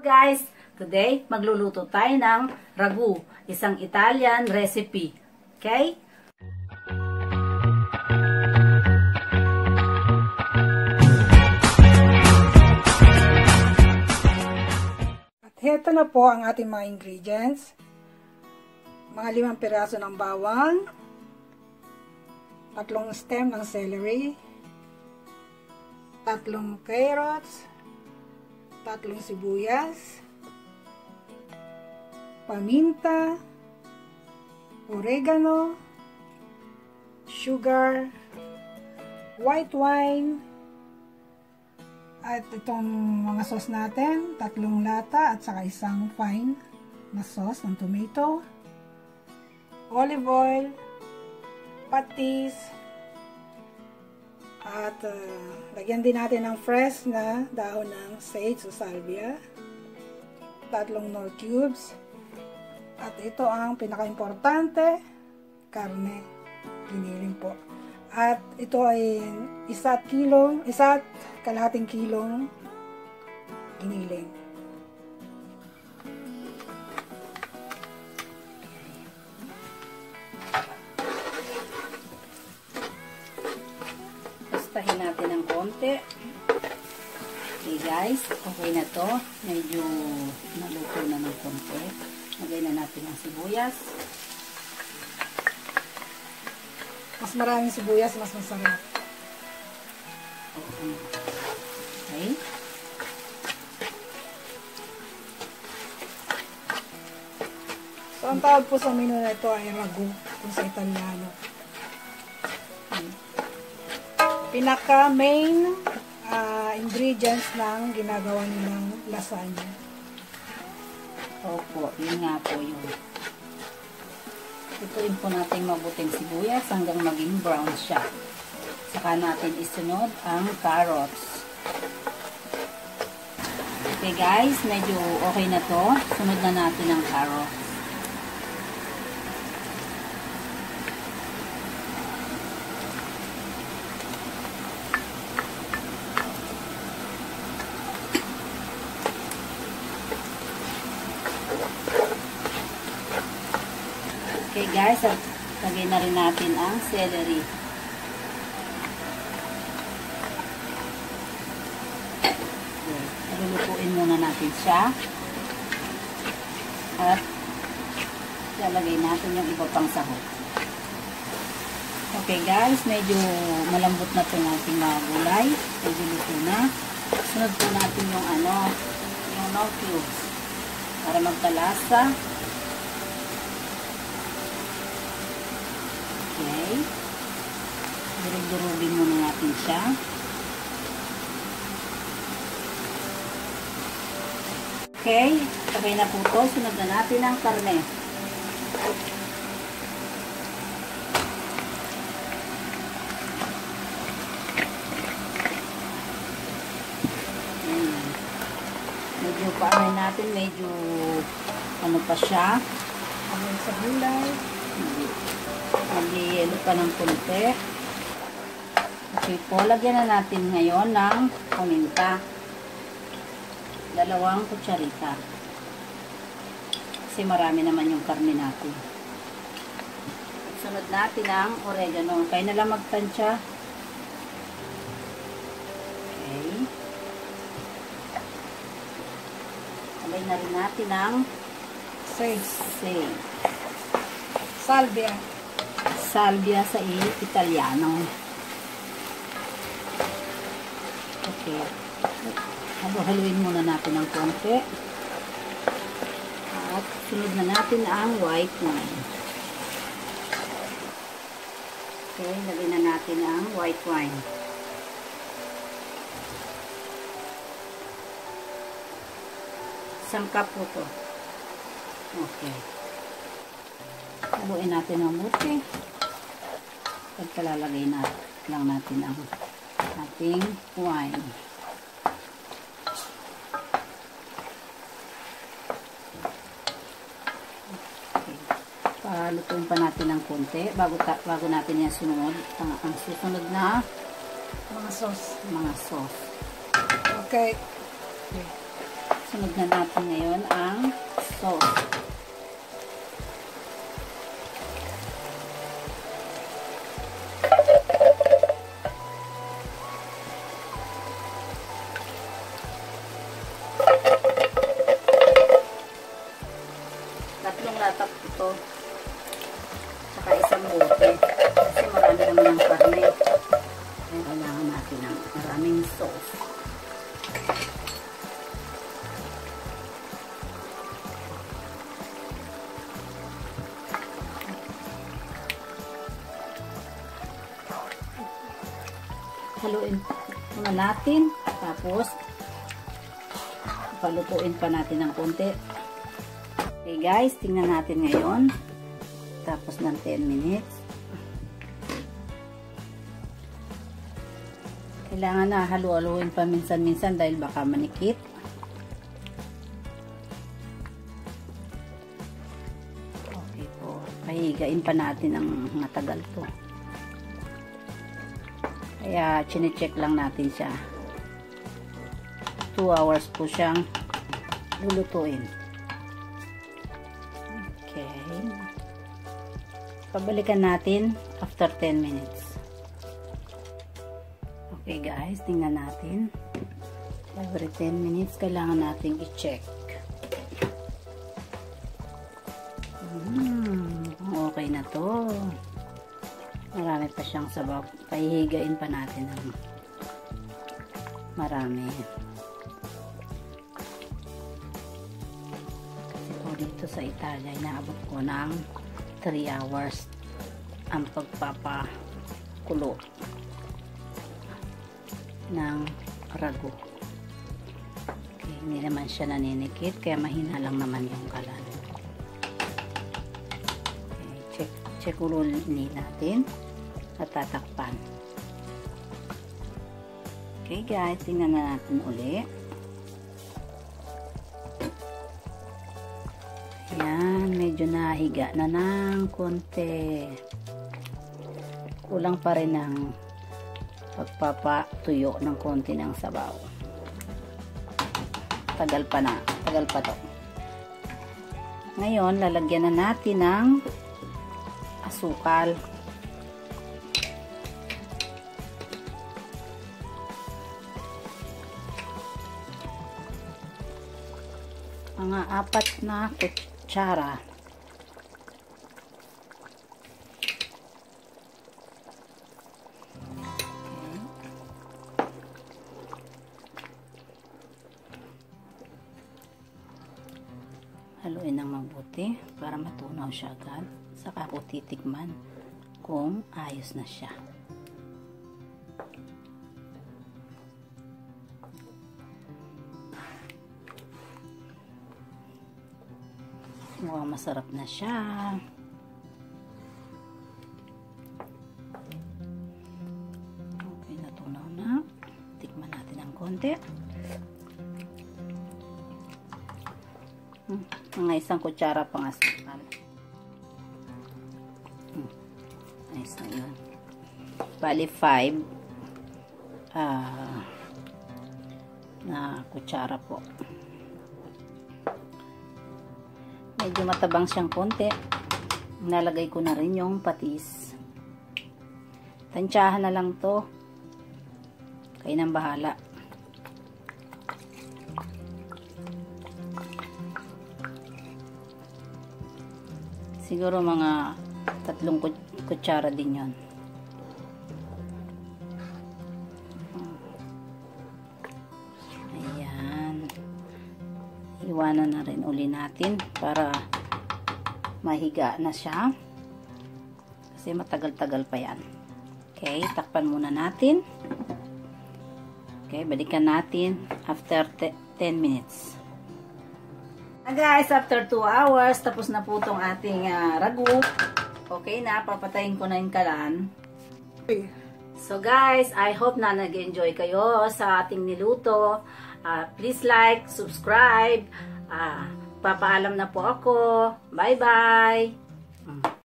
Guys, today magluluto tayo ng ragu, isang Italian recipe. Okay? At heto na po ang ating mga ingredients. Mga 5 piraso ng bawang, 3 stem ng celery, 3 carrots, 3 sibuyas, paminta, oregano, sugar, white wine, at itong mga sauce natin, 3 lata at saka isang fine na sauce ng tomato, olive oil, patis, at lagyan din natin ng fresh na dahon ng sage o salvia, 3 nor cubes, at ito ang pinaka-importante, karne, giniling po. At ito ay 1 kalahating kilong giniling. Pastahin natin ng konti. Okay guys, okay na to. Medyo naluto na ng konti. Lagay na natin ang sibuyas. Mas maraming sibuyas, mas masarap. Okay. So, ang tawag po sa menu na ito ay ragu, kung sa Italiano. Pinaka main ingredients ng ginagawa nilang lasagna. Opo, yun nga po yun. Ituin po natin mabuting sibuyas hanggang maging brown siya. Saka natin isunod ang carrots. Okay guys, medyo okay na to. Sunod na natin ang carrots. Okay guys, at lagay na rin natin ang celery. Lulutuin muna natin siya. At lalagay natin yung iba pang sahog. Okay guys, medyo malambot na itong ating mga gulay. Medyo luto na. Sunod po natin yung yung no cubes para magkalasa. Okay. Durug-durugin muna natin siya. Okay. Okay na po ito. Sunod na natin ang karne. Medyo paanay natin. Medyo ano pa siya. Ano sa gulay. Mag-yelo pa ng konti. Okay po, lagyan na natin ngayon ng paminta. 2 kutsarita. Kasi marami naman yung karne natin. Sunod natin ang oregano. Kaya na lang magtansya. Okay. Lagay na rin natin ang Sage. Salvia. Salvia sa Italiano. Okay. Haluin muna natin ng konti. At sunod na natin ang white wine. Okay, lagyan na natin ang white wine. Isang cup po ito. Okay. Haluin natin ang buti. Pagkalalagay lang natin ang ating wine. Okay. Palutuin pa natin ng konti bago natin yan sunod. Ang susunod na mga sauce. Mga sauce. Okay. So, Sunod na natin ngayon ang sauce. Tatlong latak ito. Saka isang bote. Kasi marami naman ang karne. Kaya kailangan natin ng maraming sauce. Haluin muna natin. Tapos, palutuin pa natin ng konti. Okay guys, tingnan natin ngayon. Tapos ng 10 minutes. Kailangan na halu-haluin pa minsan-minsan dahil baka manikit. Okay po. Pahigain pa natin ang matagal to. Kaya chine-check lang natin siya. 2 hours po siyang lulutuin. Okay. Pabalikan natin after 10 minutes. Okay guys, tingnan natin. Every 10 minutes kailangan natin i-check. Okay na to. Marami pa siyang sabaw. Pahihigain pa natin ng marami. Kasi po dito sa Italia, inaabot ko ng 3 hours ang pagpapakulo ng ragu. Okay, hindi naman siya naninikit, kaya mahina lang naman yung kalan. Okay, check ulit natin at tatakpan. Okay guys, tingnan na natin ulit. Ayan, medyo nahiga na ng konti. Kulang pa rin ang pagpapatuyo ng konti ng sabaw. Tagal pa to. Ngayon, lalagyan na natin ng asukal. Mga 4 na kutsara. Haluin ng mabuti para matunaw siya agad. Saka ko titikman kung ayos na siya. Mukhang masarap na siya. Okay, natunaw na. Tikman natin ng konti. Mga 1 kutsara pang asukal. Nice na yun. Bali 5 na kutsara po. Medyo matabang siyang konti. Nalagay ko na rin yung patis. Tansyahan na lang to. Kayo nang bahala. Siguro mga 3 kutsara din yon. Ayan. Iwanan na rin uli natin para mahiga na siya. Kasi matagal-tagal pa yan. Okay, takpan muna natin. Okay, balikan natin after 10 minutes. Guys, after 2 hours, tapos na po itong ating ragu. Okay na, papatayin ko na yung kalan. So guys, I hope na nag-enjoy kayo sa ating niluto. Please like, subscribe. Papaalam na po ako. Bye-bye!